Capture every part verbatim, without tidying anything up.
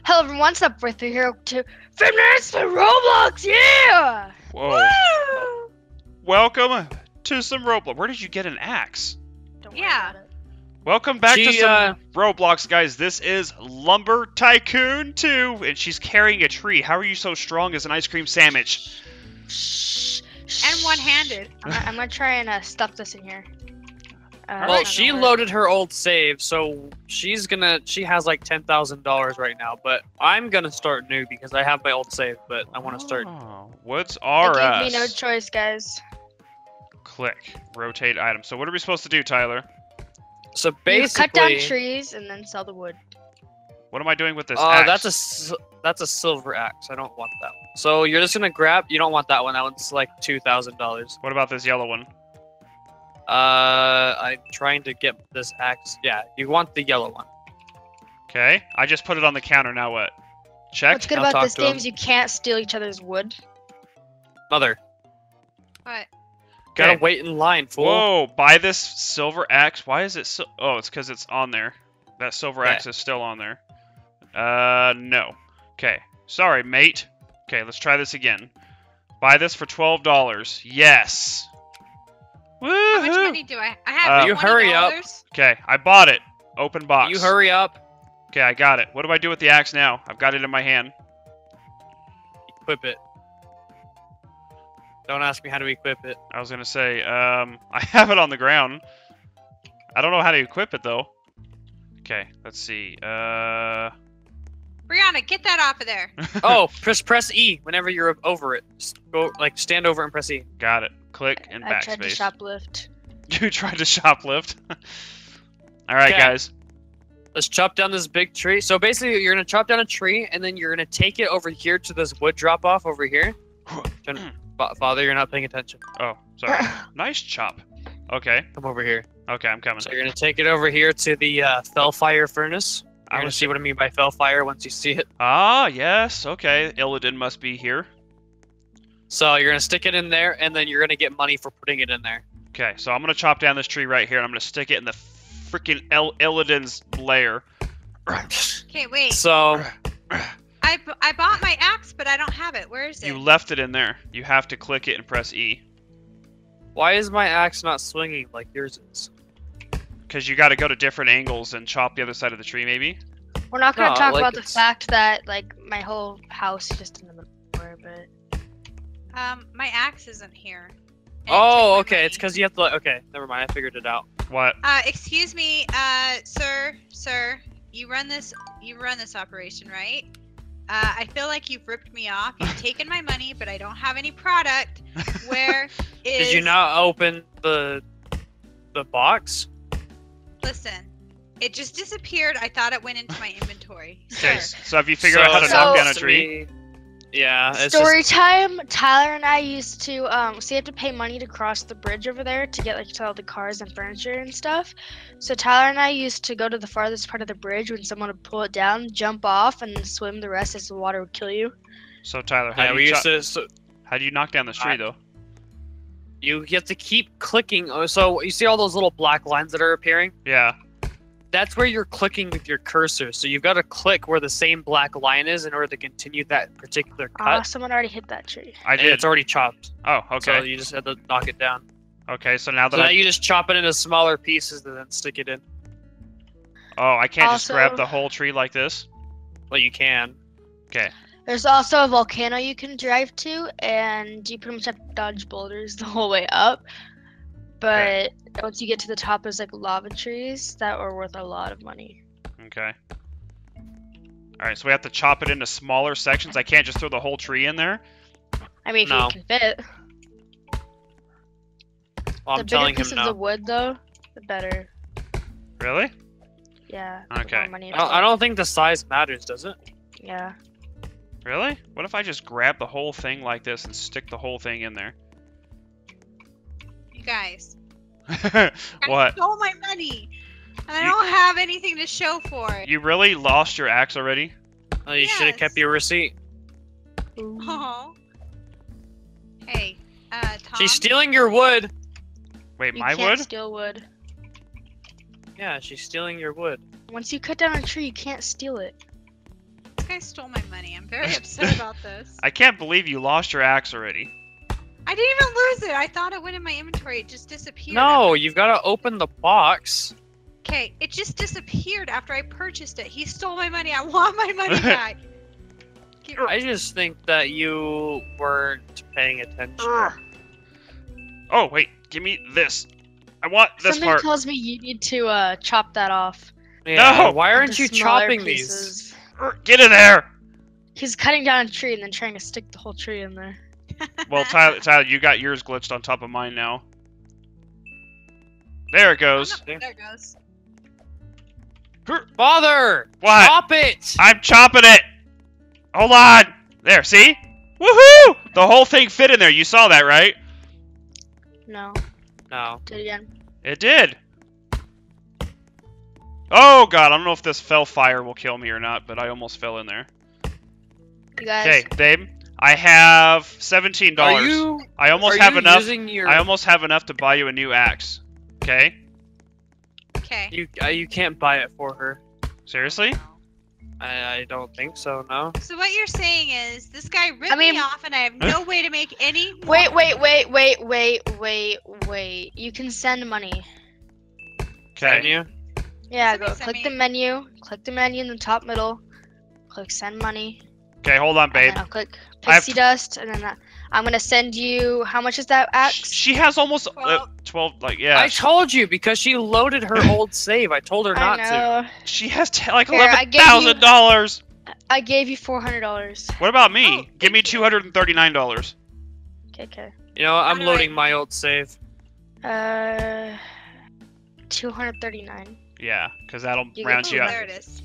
Hello everyone, what's up? We're here to fitness for Roblox, yeah! Whoa. Woo! Welcome to some Roblox. Where did you get an axe? Don't worry Yeah. about it. Welcome back She, to some uh, Roblox, guys. This is Lumber Tycoon two, and she's carrying a tree. How are you so strong as an ice cream sandwich? Shh, shh. And one-handed. I'm, gonna- I'm gonna try and uh, stuff this in here. Uh, Well, that's she not gonna work. loaded her old save, so she's gonna. She has like ten thousand dollars right now, but I'm gonna start new because I have my old save, but I want to start. Oh, what's It R gave me no S? choice, guys. Click. Rotate item. So what are we supposed to do, Tyler? So You basically, cut down trees and then sell the wood. What am I doing with this uh, axe? that's a s- that's a silver axe. I don't want that one. So you're just gonna grab. You don't want that one. That one's like two thousand dollars. What about this yellow one? Uh, I'm trying to get this axe. Yeah, you want the yellow one. Okay. I just put it on the counter. Now what? Check. What's good I'll about talk this to game him. is you can't steal each other's wood. Mother, What? gotta Okay. wait in line, fool. Whoa! Buy this silver axe. Why is it so? Oh, it's because it's on there. That silver Yeah. axe is still on there. Uh, no. Okay. Sorry, mate. Okay, let's try this again. Buy this for twelve dollars. Yes. How much Woohoo! money do I? I have Uh, You hurry up. twenty dollars. Okay, I bought it. Open box. You hurry up. Okay, I got it. What do I do with the axe now? I've got it in my hand. Equip it. Don't ask me how to equip it. I was gonna say, um, I have it on the ground. I don't know how to equip it though. Okay, let's see. Uh. Brianna, get that off of there. Oh, press press E whenever you're over it. Just go like stand over and press E. Got it. Click and I tried to backspace. shoplift. You tried to shoplift. All right, Okay. guys. Let's chop down this big tree. So basically, you're gonna chop down a tree, and then you're gonna take it over here to this wood drop off over here. Turn- Fa- Father, you're not paying attention. Oh, sorry. Nice chop. Okay. Come over here. Okay, I'm coming. So you're gonna take it over here to the uh, Fellfire furnace. I You're gonna was- see what I mean by Fellfire once you see it. Ah, yes. Okay. Illidan must be here. So you're gonna stick it in there, and then you're gonna get money for putting it in there. Okay, so I'm gonna chop down this tree right here, and I'm gonna stick it in the freaking Il- Illidan's lair. Okay, wait. So I, b- I bought my axe, but I don't have it. Where is it? You left it in there. You have to click it and press E. why is my axe not swinging like yours is? Because you got to go to different angles and chop the other side of the tree, maybe? We're not gonna No, talk like about the it's- fact that like my whole house is just in the middle of nowhere, but Um, my axe isn't here. And it Oh, took my okay. It's money. because you have to. Like, okay, never mind. I figured it out. What? Uh, excuse me, uh, sir, sir. You run this. You run this operation, right? Uh, I feel like you've ripped me off. You've taken my money, but I don't have any product. Where is? Did you not open the the box? Listen, it just disappeared. I thought it went into my inventory. Okay, Sir, so have you figured out how to So- knock down a to tree? me- yeah. It's story just, time. Tyler and I used to um, so you have to pay money to cross the bridge over there to get like to all the cars and furniture and stuff. So Tyler and I used to go to the farthest part of the bridge when someone would pull it down, jump off, and then swim the rest as the water would kill you. So Tyler, how yeah, do we you used chop- to. So how do you knock down this tree I- though? you have to keep clicking. Oh, So you see all those little black lines that are appearing? Yeah. That's where you're clicking with your cursor. So you've got to click where the same black line is in order to continue that particular cut. Ah, someone already hit that tree. I and did. it's already chopped. Oh, So okay. you just have to knock it down. Okay, so now that So now I you just chop it into smaller pieces and then stick it in. oh, I can't just grab Also- the whole tree like this. Well, you can. Okay. There's also a volcano you can drive to, and you pretty much have to dodge boulders the whole way up. But once you get to the top, there's like lava trees that are worth a lot of money. Okay. All right, so we have to chop it into smaller sections. I can't just throw the whole tree in there. I mean, if No. you can fit. Well, the I'm bigger telling piece him of no. the wood, though, the better. Really? Yeah. the Okay. more money I it's don't, I worth. don't think the size matters, does it? Yeah. Really? What if I just grab the whole thing like this and stick the whole thing in there? you guys. I What? stole my money. And I You- don't have anything to show for it. You really lost your axe already? Oh, you should have Yes. kept your receipt. Oh. Hey, uh, Tom. She's stealing your wood. Wait, You my can't wood? steal wood. Yeah, she's stealing your wood. Once you cut down a tree, you can't steal it. guy stole my money. I'm very upset about this. I can't believe you lost your axe already. I didn't even lose it. I thought it went in my inventory. It just disappeared. No, you've got to open the box. Okay, it just disappeared after I purchased it. He stole my money. I want my money back. Get- I just think that you weren't paying attention. Oh, wait. Give me this. I want this Something part. tells me you need to uh, chop that off. Yeah, No! why aren't into you smaller chopping these? pieces. Get in there! He's cutting down a tree and then trying to stick the whole tree in there. Well, Tyler, Tyler, you got yours glitched on top of mine now. There it Oh, goes. no, there it goes. Father! What? Chop it! I'm chopping it! Hold on! There, see? Woohoo! The whole thing fit in there. You saw that, right? No. No. Do it again. It did. Oh, God. I don't know if this fell fire will kill me or not, but I almost fell in there. You guys. Okay, babe. I have seventeen dollars. Are you, I almost are have you enough. using your... I almost have enough to buy you a new axe. Okay? Okay. You, uh, you can't buy it for her. Seriously? I, I don't think so, no. So what you're saying is this guy ripped I mean- me off, and I have no way to make any. more Wait, wait, money. wait, wait, wait, wait, wait. You can send money. Can Okay. you? Yeah, Somebody go send click me- the menu. Click the menu in the top middle. Click send money. Okay, hold on, And babe. then I'll click I have pixie t- dust, and then I- I'm gonna send you. How much is that axe? She has almost uh, Twelve. twelve, like, yeah. I told you because she loaded her old save. I told her not I to. know. She has t like Here, I eleven gave you- thousand dollars. I gave you four hundred dollars. What about me? Oh, Give thank me you. two hundred and thirty-nine dollars. Okay, okay. You know, I'm do I- loading my old save. Uh, two hundred thirty-nine. Yeah, because that'll You round get- you Ooh, up. there it is.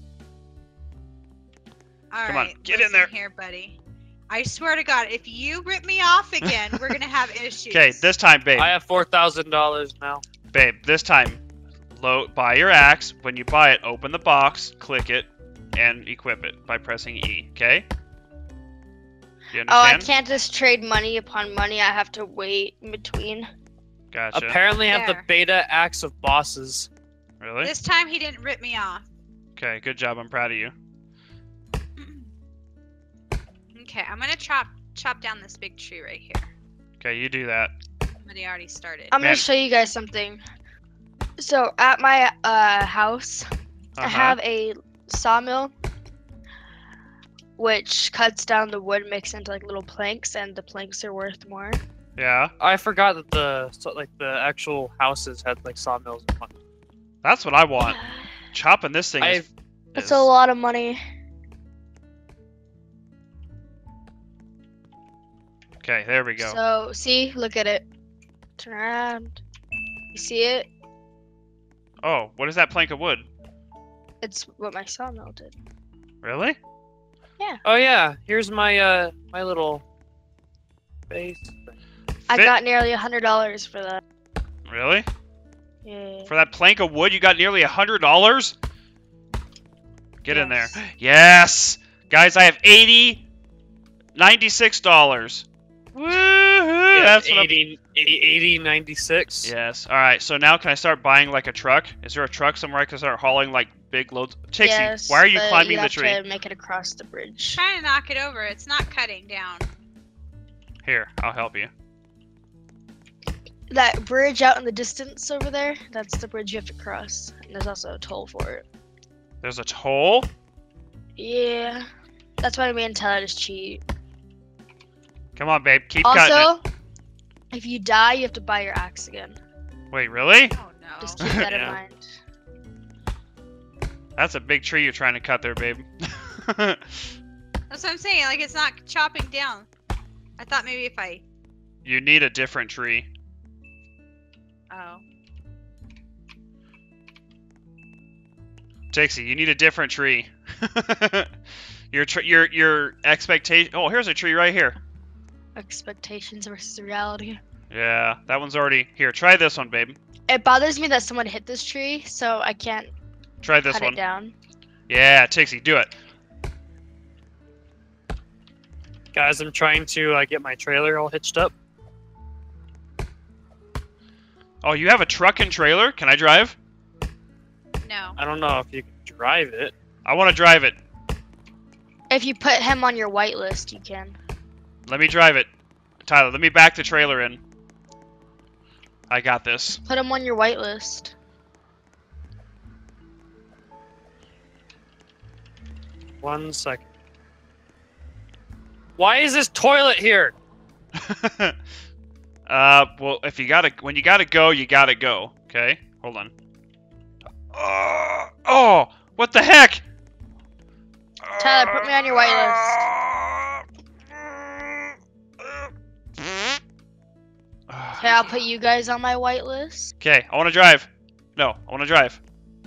All Come on, right, get in listen there. here, buddy. I swear to God, if you rip me off again, we're gonna have issues. Okay, this time, babe. I have four thousand dollars now. Babe, this time, load, buy your axe. When you buy it, open the box, click it, and equip it by pressing E. Okay? You Oh, I understand? can't just trade money upon money. I have to wait in between. Gotcha. Apparently, I have the There. beta axe of bosses. Really? This time he didn't rip me off. Okay, good job. I'm proud of you. Okay, I'm gonna chop chop down this big tree right here. Okay, you do that. Somebody already started. I'm Man. gonna show you guys something. So at my uh, house, I Uh-huh. have a sawmill, which cuts down the wood, makes into like little planks, and the planks are worth more. Yeah, I forgot that the so, like the actual houses had like sawmills. and whatnot. that's what I want. Chopping this thing is, I've- That's is- a lot of money. Okay, there we go. So see, look at it. Turn around. You see it? Oh, what is that plank of wood? It's what my sawmill did. Really? Oh yeah, here's my uh my little base. I Fit- got nearly a hundred dollars for that. Really? Yeah. For that plank of wood, you got nearly a hundred dollars? Get in there. Yes. Yes! Guys, I have eighty, ninety-six dollars. Woohoo! Yeah, That's what I'm- eighty, eighty, ninety-six. Yes. Alright, so now can I start buying like a truck? Is there a truck somewhere I can start hauling like big loads? Tixie, Yes, why are you but climbing you the have tree? to make it across the bridge. Trying to knock it over. It's not cutting down. Here, I'll help you. That bridge out in the distance over there, that's the bridge you have to cross. And there's also a toll for it. There's a toll? Yeah. That's why me and Tyler just cheat. Come on, babe. Keep cutting it. Also, if you die, you have to buy your axe again. Wait, really? Oh no. Just keep that in Yeah. mind. That's a big tree you're trying to cut there, babe. That's what I'm saying. Like it's not chopping down. I thought maybe if I. You need a different tree. Oh. Dixie, you need a different tree. your tr- your your expectation. Oh, here's a tree right here. Expectations versus reality. Yeah, that one's already here. Try this one, babe. It bothers me that someone hit this tree, so I can't Try this cut one. it down. Yeah, Tixie, do it. Guys, I'm trying to uh, get my trailer all hitched up. Oh, you have a truck and trailer? Can I drive? No. I don't know if you can drive it. I want to drive it. If you put him on your whitelist, you can. Let me drive it. Tyler, let me back the trailer in. I got this. Put him on your whitelist. One second. Why is this toilet here? uh, well, if you gotta, when you gotta go, you gotta go. Okay, hold on. Uh, oh, what the heck? Tyler, put me on your whitelist. Okay, I'll put you guys on my whitelist. Okay, I want to drive. No, I want to drive.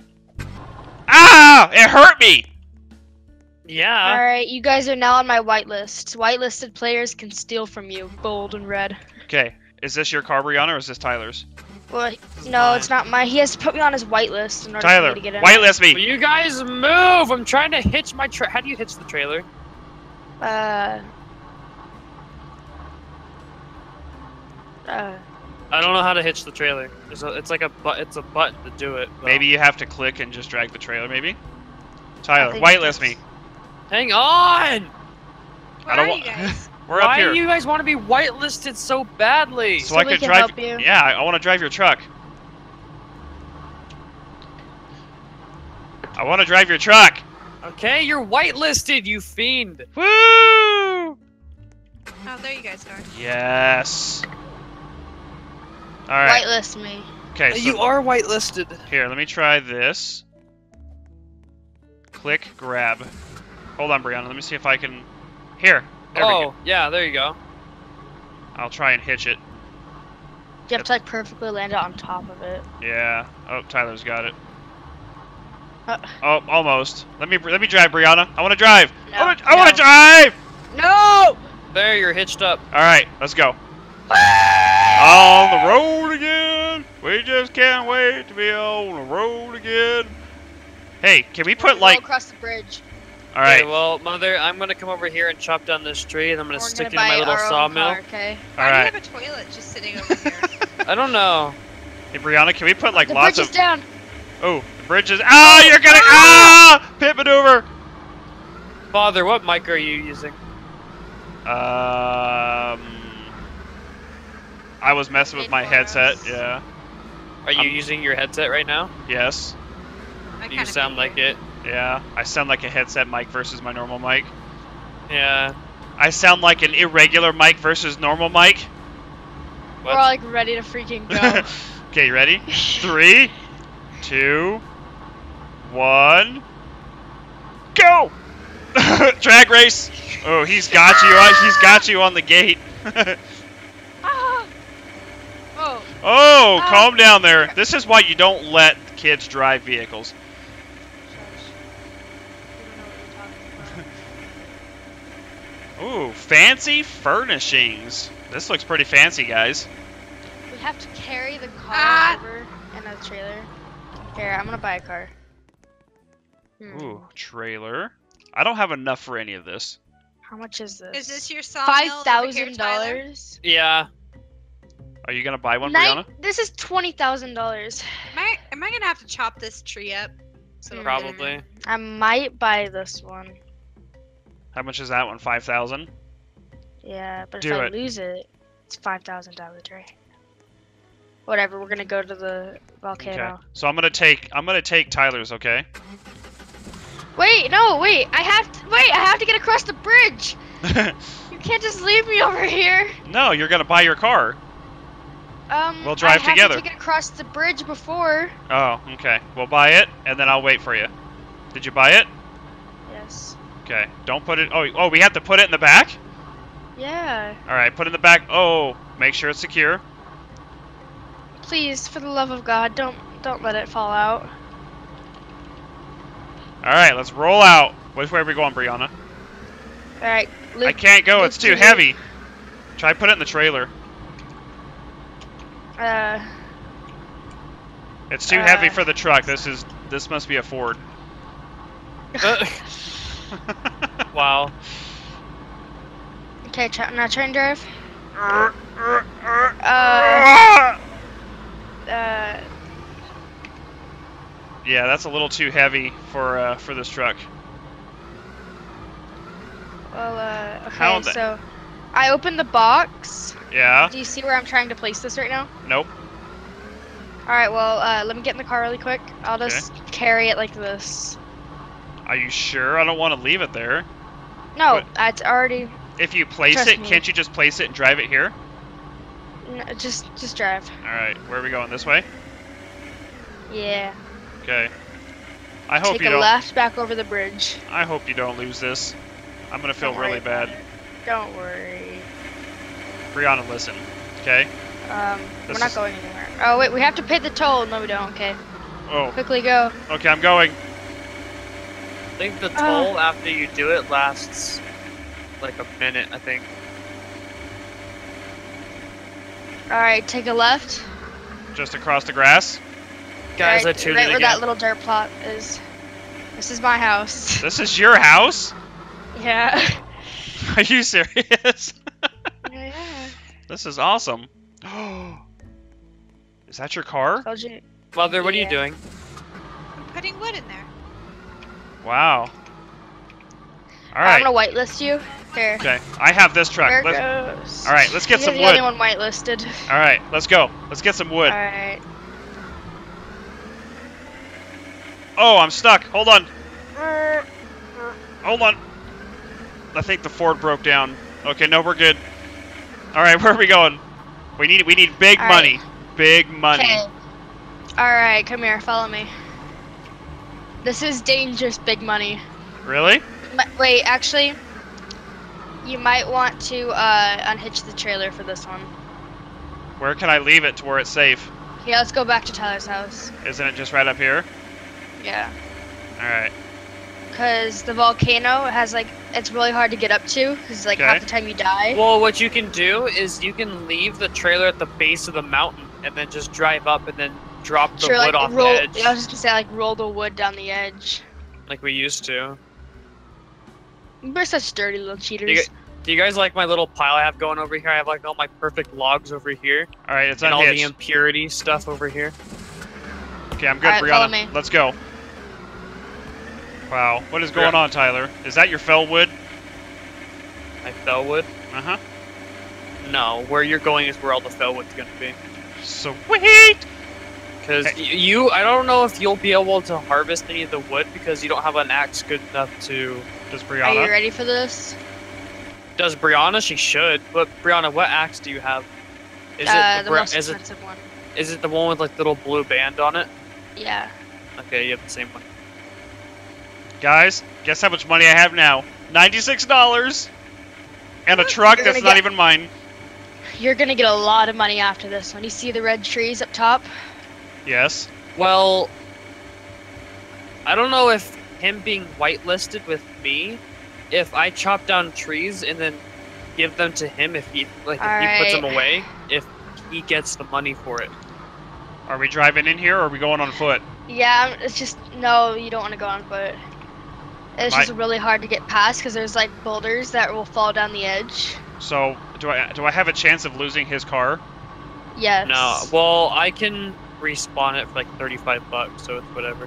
Ah! It hurt me! Yeah. Alright, you guys are now on my whitelist. Whitelisted players can steal from you. Bold and red. Okay, is this your car, Brianna, or is this Tyler's? Well, This is no, mine. it's not mine. He has to put me on his whitelist in order for Tyler, me to get in. whitelist Will me! you guys move? I'm trying to hitch my tra- How do you hitch the trailer? Uh... Uh... I don't know how to hitch the trailer. It's, a, it's like a but. It's a button to do it. though. Maybe you have to click and just drag the trailer, maybe? I Tyler, think whitelist it's- me. Hang on. Where I don't are wa- you guys? We're Why up here. do you guys want to be whitelisted so badly? So, So I we could can drive. help you. Yeah, I, I want to drive your truck. I want to drive your truck. Okay, you're whitelisted, you fiend. Woo! Oh, there you guys are. Yes. All right. Whitelist me. Okay. So you are whitelisted. here, let me try this. Click, grab. Hold on, Brianna. Let me see if I can. Here. There we Oh, go. yeah, there you go. I'll try and hitch it. You have to like perfectly land it on top of it. Yeah. Oh, Tyler's got it. Uh, Oh, almost. Let me let me drive, Brianna. I want to drive. No, I want to I want no. to drive. No! There, you're hitched up. All right, let's go. On the road again. We just can't wait to be on the road again. Hey, can we put Go like? across the bridge. All right. Okay, well, Mother, I'm gonna come over here and chop down this tree, and I'm gonna We're stick gonna it in my buy little our own sawmill. car, okay? Why All do right. you have a toilet just sitting over here? I don't know. Hey, Brianna, can we put like The lots bridge of? is down. Oh, the bridge is. Ah, you're gonna. Ah! Pit maneuver. Father, what mic are you using? Um. I was messing with my Paid for headset. us. Yeah. Are you I'm- using your headset right now? Yes. I You kinda sound like figured. it. Yeah. I sound like a headset mic versus my normal mic. Yeah. I sound like an irregular mic versus normal mic. We're all What? like ready to freaking go. Okay, you ready? Three, two, one, go! Drag race. Oh, he's got you. On, he's got you on the gate. Ah! Oh, Oh, Ah. calm down there. This is why you don't let kids drive vehicles. shush. We don't know what you're talking about. Ooh, fancy furnishings. This looks pretty fancy, guys. We have to carry the car Ah! over in a trailer. Here, I'm gonna buy a car. Hmm. Ooh, trailer. I don't have enough for any of this. How much is this? Is this your sawmill five over here, thousand Tyler? dollars? Yeah. Are you gonna buy one, Nine. Brianna? This is twenty thousand dollars. Am I am I gonna have to chop this tree up? So it'll fit in Probably. it? I might buy this one. How much is that one? Five thousand. Yeah, but Do if I it. lose it, it's five thousand dollars, right? Whatever. We're gonna go to the volcano. Okay. So I'm gonna take. I'm gonna take Tyler's. Okay. Wait, no, wait. I have to wait. I have to get across the bridge. You can't just leave me over here. No, you're gonna buy your car. Um, We'll drive I have together. to take it across the bridge before. Oh, okay. We'll buy it, and then I'll wait for you. Did you buy it? Yes. Okay. Don't put it. Oh, oh, we have to put it in the back. Yeah. All right, put it in the back. Oh, make sure it's secure. Please, for the love of God, don't don't let it fall out. All right, let's roll out. Which way are we going, Brianna? All right. Luke, I can't go. Luke, It's too you- heavy. Try put it in the trailer. Uh, It's too heavy Uh. for the truck. This is. This must be a Ford. Uh, wow. okay. Try, now try and drive. uh, Uh, uh, yeah, that's a little too heavy for uh, for this truck. Well, uh, How okay, the- so I opened the box. Yeah. Do you see where I'm trying to place this right now? Nope. All right, well, uh, let me get in the car really quick. I'll just carry it like this. Are you sure? I don't want to leave it there. No, What? it's already. If you place Trust it, me. can't you just place it and drive it here? No, just, just drive. All right. Where are we going? This way? Yeah. Okay. I hope Take you a don't. left back over the bridge. I hope you don't lose this. I'm gonna feel Don't worry really about bad. Don't worry. Brianna, listen. Okay. Um, This we're not is- going anywhere. Oh wait, we have to pay the toll. No, we don't. Okay. Oh. Quickly go. Okay. I'm going. I think the Ah. toll after you do it lasts like a minute, I think. All right, take a left. Just across the grass. Guys, I right, tuned right in where again. that little dirt plot is. This is my house. This is your house? Yeah. Are you serious? yeah. This is awesome. Is that your car? Told you. Mother, what are you Yeah. doing? I'm putting wood in there. Wow. All I'm right. gonna whitelist you. Here. Okay. I have this truck. There it Let's, goes. all right, let's get You're some the wood. only one whitelisted. all right. Let's go. Let's get some wood. All right. Oh, I'm stuck. Hold on. Hold on. I think the Ford broke down. Okay, no, we're good. All right, where are we going? We need we need big All money. right. Big money. Okay. All right, come here. Follow me. This is dangerous, big money. Really? M- Wait, actually, you might want to uh, unhitch the trailer for this one. Where can I leave it to where it's safe? Yeah, let's go back to Tyler's house. Isn't it just right up here? Yeah. All right. Because the volcano has, like, it's really hard to get up to, because, like, Okay. half the time you die. Well, what you can do is you can leave the trailer at the base of the mountain and then just drive up and then drop the Sure, wood like, off roll, the edge I was just gonna say, like, roll the wood down the edge. like we used to. We're such dirty little cheaters. You get- Do you guys like my little pile I have going over here? I have like all my perfect logs over here All right, it's and all the unhitched. impurity stuff over here. Okay, I'm good, All right, follow Brianna. me. Let's go. Wow, what is going Yeah. on, Tyler? Is that your fell wood? My fellwood? Uh huh. No, where you're going is where all the fellwood's gonna be. Sweet. Because Hey. you, I don't know if you'll be able to harvest any of the wood because you don't have an axe good enough to. Does Are you Brianna? ready for this? Does Brianna? She should. But Brianna, what axe do you have? Is uh, it the, the bra- most is it expensive one. is it the one with like little blue band on it? Yeah. Okay, you have the same one. Guys, guess how much money I have now? Ninety-six dollars. And a truck You're that's gonna not get- even mine. You're gonna get a lot of money after this one. You see the red trees up top? Yes. Well, I don't know if him being whitelisted with me, if I chop down trees and then give them to him, if he like if he puts them Alright. away, if he gets the money for it. Are we driving in here or are we going on foot? Yeah, I'm- it's just no. You don't want to go on foot. It's My- just really hard to get past because there's like boulders that will fall down the edge. So, do I do I have a chance of losing his car? Yes. No, well, I can respawn it for like thirty-five bucks, so it's whatever.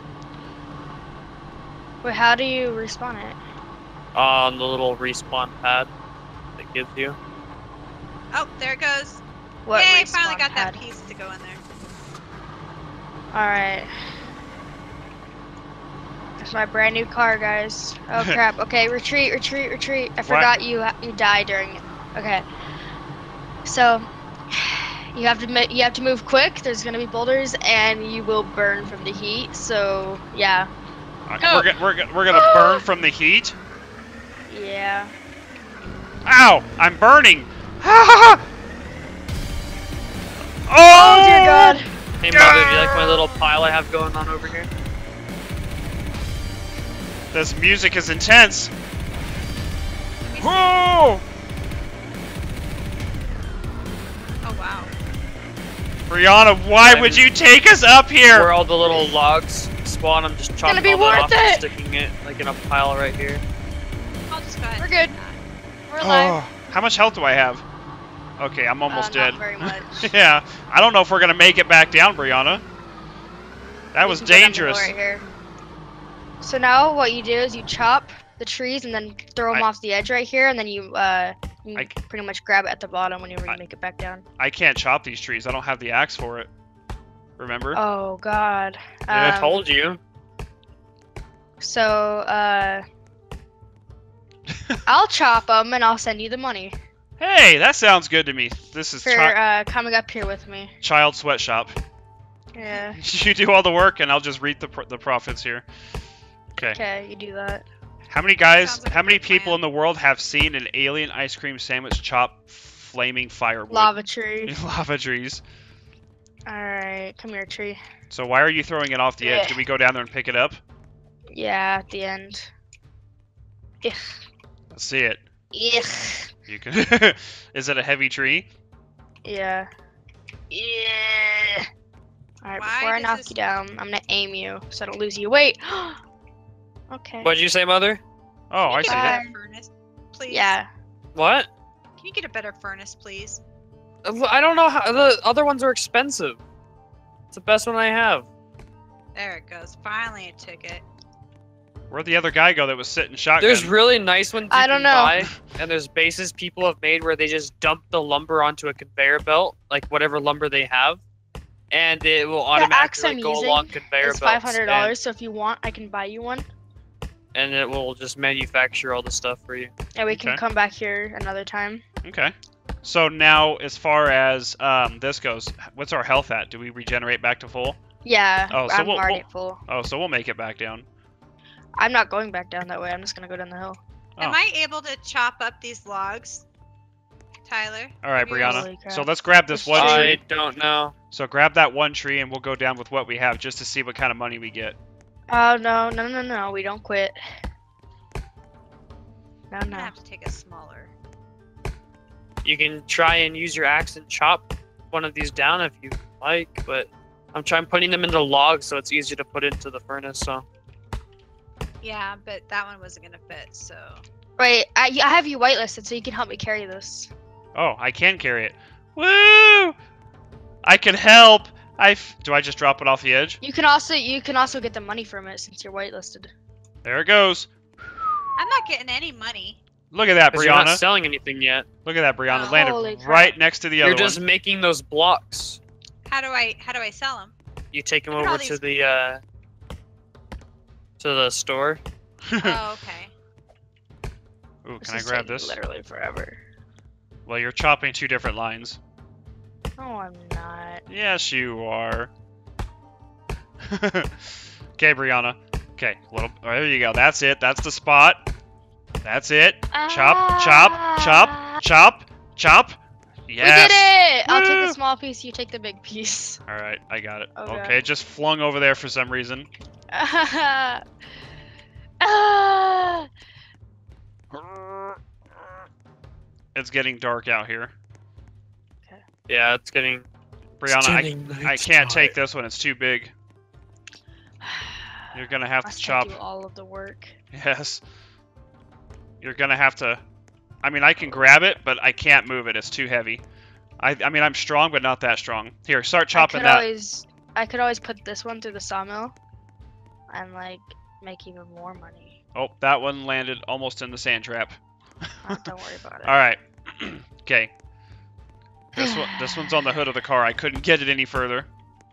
Wait, how do you respawn it? On the little respawn pad that gives you. Oh, there it goes. What Yay, respawn finally got pad? that piece to go in there. All right. That's my brand new car, guys. Oh crap. Okay, retreat, retreat, retreat. I forgot you you died during it. Okay. So you have to ma- you have to move quick. There's gonna be boulders, and you will burn from the heat. So yeah, Uh, Go. We're, go- we're, go- we're gonna burn from the heat. yeah. Ow! I'm burning. oh, Oh dear God. Hey, mother, do you like my little pile I have going on over here? This music is intense. Let me see. Whoa! Oh wow. Brianna, why I'm- would you take us up here? Where all the little logs spawn, I'm just chopping be all that worth off and it. sticking it like in a pile right here. I'll just go ahead. We're and good. do that. We're alive. Oh, how much health do I have? Okay, I'm almost uh, not dead. very much. Yeah, I don't know if we're gonna make it back down, Brianna. That We was can go down the dangerous. hill right here. So now what you do is you chop the trees and then throw them I- off the edge right here, and then you uh you I- pretty much grab it at the bottom whenever you I- make it back down. I can't chop these trees. I don't have the axe for it. Remember? Oh God. I Um, told you. So uh, I'll chop them and I'll send you the money Hey, that sounds good to me. This is for chi- uh coming up here with me. child sweatshop. Yeah. You do all the work, and I'll just reap the pr- the profits here. Okay. Okay, you do that. How many guys? Sounds like How a many good people plan. in the world have seen an alien ice cream sandwich chop flaming firewood? Lava tree. Lava trees. All right, come here, tree. So why are you throwing it off the edge? Ugh. Can we go down there and pick it up? Yeah, at the end. Ugh. Let's see it. Ugh. You can. Is it a heavy tree? Yeah. Yeah. All right, Why before I does knock this- you down, I'm gonna aim you so I don't lose you. Wait. Okay. What'd you say, Mother? Oh, I Can you see get a that. better furnace, please? Yeah. What? Can you get a better furnace, please? Uh, I don't know how the other ones are expensive. It's the best one I have. There it goes. Finally, it took it. Where'd the other guy go that was sitting shotgun? There's really nice ones you I can don't know. buy, and there's bases people have made where they just dump the lumber onto a conveyor belt, like whatever lumber they have, and it will axe automatically I'm go using along conveyor It's belts. five hundred dollars. So if you want, I can buy you one. And, and it will just manufacture all the stuff for you. Yeah, we can Okay. come back here another time. Okay. So now, as far as um, this goes, what's our health at? Do we regenerate back to full? Yeah. Oh, so I'm we'll- already we'll- at full. Oh, so we'll make it back down. I'm not going back down that way. I'm just gonna go down the hill. Am Oh. I able to chop up these logs, Tyler? All right, Maybe we'll- Holy Brianna. crap. So let's grab this This one tree- tree. I don't know. So grab that one tree, and we'll go down with what we have, just to see what kind of money we get. Oh no, no, no, no! We don't quit. No, I'm no. gonna have to take a smaller. You can try and use your axe and chop one of these down if you like, but I'm trying putting them into logs so it's easier to put into the furnace. So Yeah, but that one wasn't gonna fit. So Wait, I, I have you whitelisted, so you can help me carry this. Oh, I can carry it. Woo! I can help. I f- do I just drop it off the edge? You can also you can also get the money from it since you're whitelisted. There it goes. I'm not getting any money. Look at that, 'cause you're not Brianna. selling anything yet. Look at that, Brianna. Oh, Landed holy crap. right next to the You're other just one. making those blocks. How do I how do I sell them? You take them Look at all over to these- the uh, to the store. Oh, okay. Ooh, This can I is grab taking this? Literally forever. Well, you're chopping two different lines. No, I'm not. Yes, you are. Okay, Brianna. Okay, little. Oh, there you go. That's it. That's the spot. That's it. Chop, chop, chop, chop, chop. Yes. We did it! I'll take Woo! the small piece. You take the big piece. All right, I got it. Oh, okay, it just flung over there for some reason. Ah! It's getting dark out here. Yeah, it's getting. Brianna, I, I can't take this one. It's too big. You're gonna have to Must chop. do all of the work. Yes. You're gonna have to. I mean, I can grab it, but I can't move it. It's too heavy. I, I mean, I'm strong, but not that strong. Here, start chopping I could that. always, I could always put this one through the sawmill, and like make even more money. Oh, that one landed almost in the sand trap. Oh, don't worry about it. All right. Okay. This one, this one's on the hood of the car. I couldn't get it any further.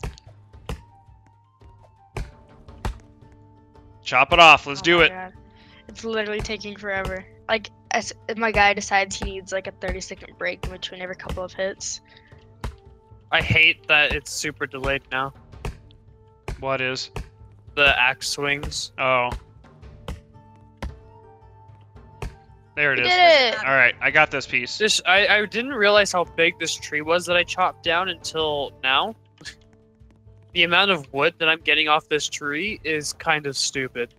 Chop it off. Let's Oh do my it. God. It's literally taking forever. Like, as if my guy decides he needs like a thirty second break in between every couple of hits. I hate that it's super delayed now. What is? The axe swings. Oh. There it We is. did it! All right, I got this piece. This I, I didn't realize how big this tree was that I chopped down until now. The amount of wood that I'm getting off this tree is kind of stupid.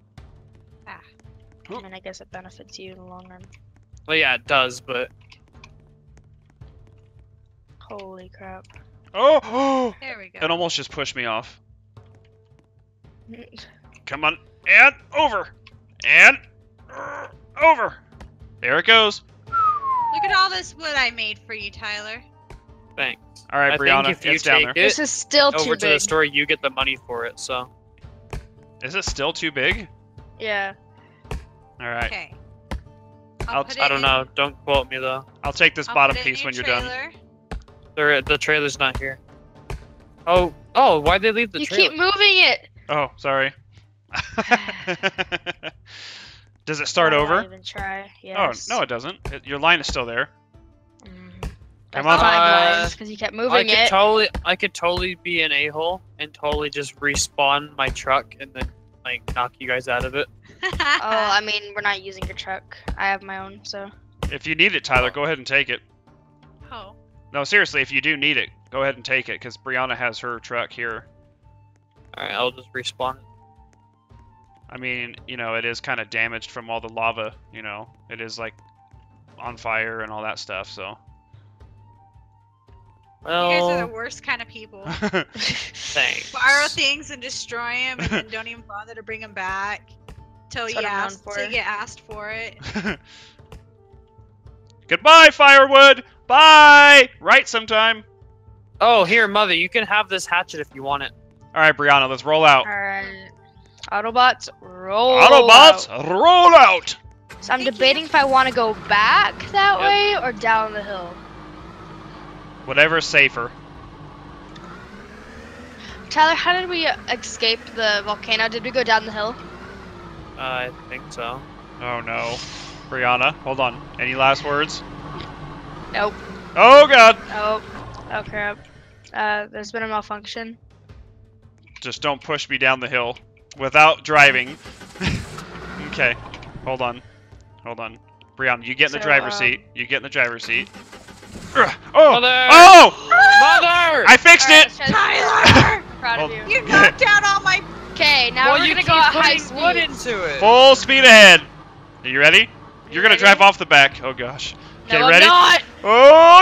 I mean, I guess it benefits you in the long run. Well, yeah, it does, but Holy crap. Oh, oh! There we go. It almost just pushed me off. Come on, and over, and uh, over. There it goes. Look at all this wood I made for you, Tyler. thanks. All right, I Brianna, think if you it's down take there. it This is still too over to the big. store, you get the money for it. So Is it still too big? Yeah. All right. Okay. I'll- put I it don't in- know. Don't quote me though. I'll take this I'll bottom put it in piece your when you're done. trailer. They're, the trailer's not here. Oh, oh, why'd they leave the You trailer? keep moving it. Oh, sorry. Does it start Why over? Even try. Yes. Oh, no, it doesn't. It, your line is still there. Mm. Come That's on. five because you kept I moving could it. totally, I could totally be an a-hole and totally just respawn my truck and then like knock you guys out of it. Oh, I mean, we're not using your truck. I have my own, so. If you need it, Tyler, go ahead and take it. Oh. No, seriously, if you do need it, go ahead and take it, because Brianna has her truck here. All right, I'll just respawn. I mean, you know, it is kind of damaged from all the lava, you know. It is, like, on fire and all that stuff, so. You guys are the Well, worst kind of people. thanks. Borrow things and destroy them, and then don't even bother to bring them back till That's you what I'm known ask, for. till you get asked for it. Goodbye, firewood! Bye! Right sometime. Oh, here, mother, you can have this hatchet if you want it. Alright, Brianna, let's roll out. Alright. Autobots, roll. Autobots, out. roll out! So I'm Thank you. debating if I want to go back that Yep. way or down the hill. Whatever's safer. Tyler, how did we escape the volcano? Did we go down the hill? Uh, I think so. Oh no. Brianna, hold on. Any last words? Nope. Oh god! Oh. Oh crap. Uh, there's been a malfunction. Just don't push me down the hill without driving. Okay. Hold on. Hold on. Brianna, you get in the So, driver's um, seat. You get in the driver's seat. Ugh. Oh! Mother! Oh! Mother! I fixed Alright, it! let's try this. Tyler! I'm proud of Well- you. You knocked out all my. Okay, now well, we're you gonna keep go at high putting wood speed. into it. Full speed ahead. Are you ready? You're gonna ready? drive off the back. Oh gosh. Okay, no, ready? I'm not. Oh!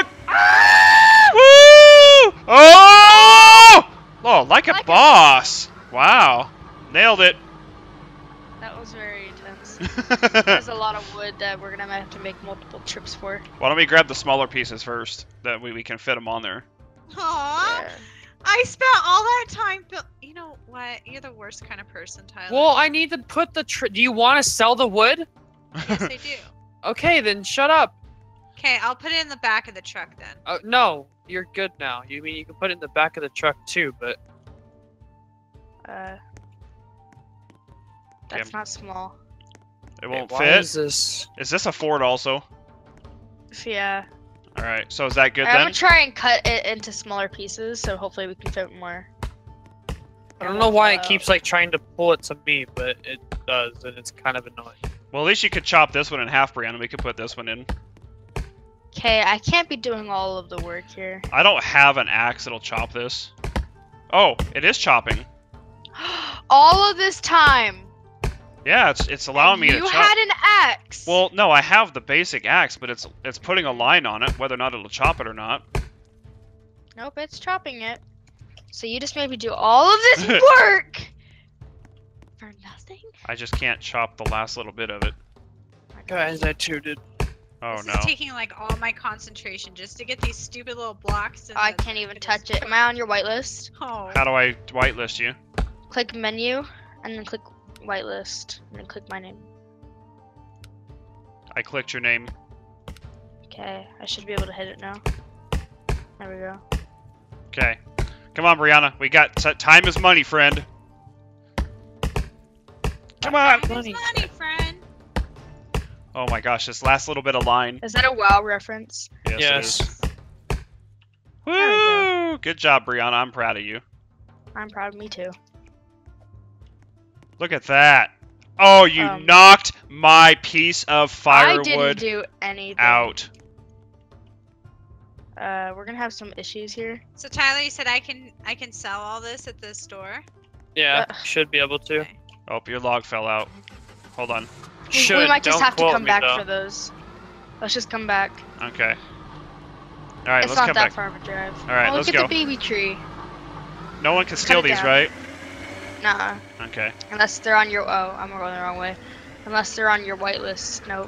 Woo! Oh! Oh, like a Like a- boss. Wow. Nailed it. That was very intense. There's a lot of wood that we're gonna have to make multiple trips for. Why don't we grab the smaller pieces first? That way we can fit them on there. Aww. Yeah. I spent all that time. Build- you know what? You're the worst kind of person, Tyler. Well, I need to put the. Tr do you want to sell the wood? Yes, I do. Okay, then shut up. Okay, I'll put it in the back of the truck then. Uh, no, you're good now. You mean you can put it in the back of the truck too, but Uh, that's Damn. not small. It won't why fit. is this? Is this a Ford also? Yeah. All right. So is that good I'm then? gonna try and cut it into smaller pieces, so hopefully we can fit more. I don't know why it Uh, keeps like trying to pull it to me, but it does, and it's kind of annoying. Well, at least you could chop this one in half, Brianna. We could put this one in. Okay, I can't be doing all of the work here. I don't have an axe that'll chop this. Oh, it is chopping. All of this time. Yeah, it's it's allowing me you to chop. had an axe. Well, no, I have the basic axe, but it's it's putting a line on it, whether or not it'll chop it or not. Nope, it's chopping it. So you just made me do all of this work for nothing. I just can't chop the last little bit of it. Guys, I too did. Oh this no. is taking like all my concentration just to get these stupid little blocks. in I the- can't even touch it. Am I on your whitelist? Oh. How do I whitelist you? Click menu, and then click whitelist, and then click my name. I clicked your name. Okay, I should be able to hit it now. There we go. Okay. Come on, Brianna. We got t time is money, friend. Come on. Time is Money. money, friend. Oh my gosh, this last little bit of line. Is that a WoW reference? Yes, Yes. it is. we Woo! Good job, Brianna. I'm proud of you. I'm proud of me too. Look at that. Oh, you Um, knocked my piece of I didn't firewood do anything. out. Uh, we're gonna have some issues here. So Tyler, you said I can I can sell all this at the store. Yeah, Uh, should be able to. Okay. Oh, your log fell out. Hold on. We- Should. we might just Don't have to quote come me, back though. for those. Let's just come back. Okay. All right, it's let's not come that back. far of a drive. All right, oh, let's look go. at the baby tree. No one can steal it these, down. right? Nah, Okay. unless they're on your. Oh, I'm going the wrong way. Unless they're on your whitelist. Nope.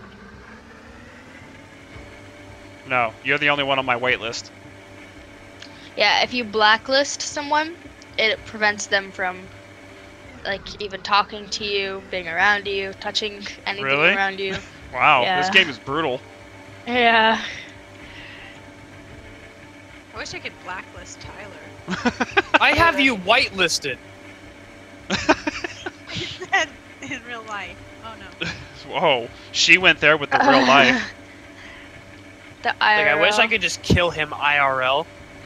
No, you're the only one on my wait list. Yeah, if you blacklist someone, it prevents them from like even talking to you, being around you, touching anything Really? around you. Wow, Yeah. this game is brutal. Yeah. I wish I could blacklist Tyler. I have you whitelisted. In real life. Oh no. Whoa, she went there with the real life. The I R L. Like, I wish I could just kill him I R L.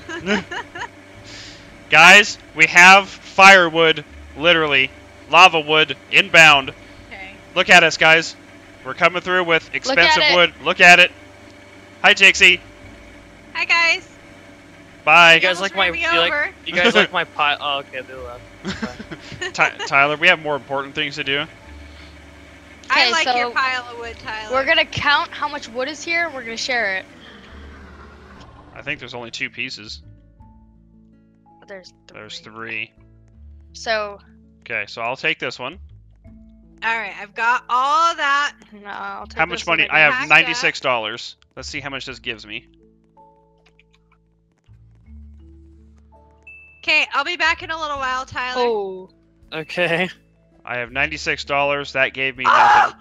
Guys, we have firewood, literally, lava wood, inbound. Okay. Look at us, guys. We're coming through with expensive it. wood. Look at it. Hi, Jixie. Hi guys. Bye. You guys almost like my? ran me You, like, over. you guys like my pie? Oh, okay, they left. Ty- Tyler, we have more important things to do. I Okay, like so your pile of wood, Tyler. We're gonna count how much wood is here, and we're gonna share it. I think there's only two pieces. There's three. There's three. So, Okay, so I'll take this one. All right, I've got all that. no, I'll take How much this one money? right I now. have Pack ninety-six dollars. Let's see how much this gives me. Okay, I'll be back in a little while, Tyler. Oh. Okay. I have ninety-six dollars. That gave me nothing.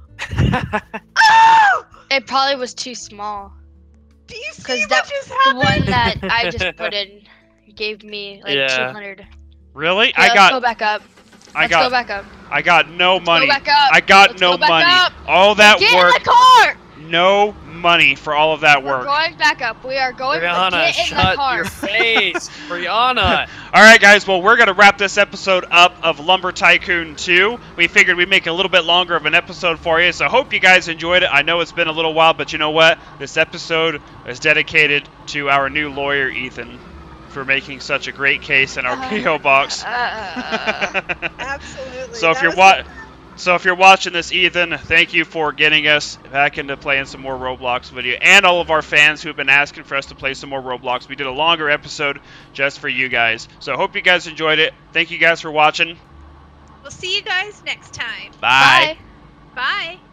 Oh! It probably was too small. Do you see 'Cause what that- just The happened? one that I just put in gave me like Yeah. two hundred. Really? Yeah, I let's go got back up. I Let's go got back up. I got no money. Go back up. I got Let's no go back money. up. All that Get work, in the car. no money for all of that We're work. going back up. We are going. Brianna, Get in the shut car. your face, Brianna. All right, guys. Well, we're gonna wrap this episode up of Lumber Tycoon two. We figured we'd make a little bit longer of an episode for you, so hope you guys enjoyed it. I know it's been a little while, but you know what? This episode is dedicated to our new lawyer, Ethan, for making such a great case in our Uh, P O box. Uh, Absolutely. So if that you're was wa- so if you're watching this, Ethan, thank you for getting us back into playing some more Roblox with you, and all of our fans who have been asking for us to play some more Roblox. We did a longer episode just for you guys. So I hope you guys enjoyed it. Thank you guys for watching. We'll see you guys next time. Bye. bye. Bye.